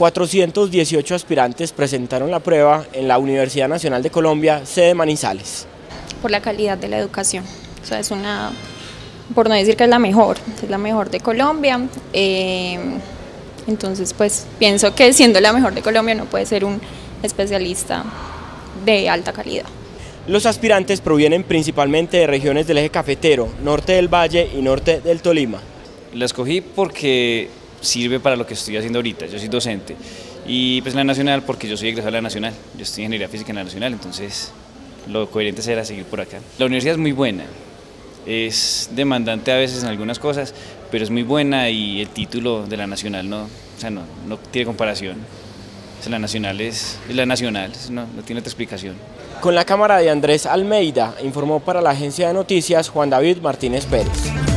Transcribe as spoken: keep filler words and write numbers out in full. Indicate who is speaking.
Speaker 1: cuatrocientos dieciocho aspirantes presentaron la prueba en la Universidad Nacional de Colombia, sede Manizales.
Speaker 2: Por la calidad de la educación, o sea, es una, por no decir que es la mejor, es la mejor de Colombia, eh, entonces pues pienso que siendo la mejor de Colombia no puede ser un especialista de alta calidad.
Speaker 1: Los aspirantes provienen principalmente de regiones del eje cafetero, norte del Valle y norte del Tolima.
Speaker 3: La escogí porque sirve para lo que estoy haciendo ahorita, yo soy docente, y pues la Nacional porque yo soy egresado de la Nacional, yo estoy en Ingeniería Física en la Nacional, entonces lo coherente será seguir por acá. La universidad es muy buena, es demandante a veces en algunas cosas, pero es muy buena y el título de la Nacional no, o sea, no, no tiene comparación. La Nacional es, es la Nacional, no, no tiene otra explicación.
Speaker 1: Con la cámara de Andrés Almeida, informó para la agencia de noticias Juan David Martínez Pérez.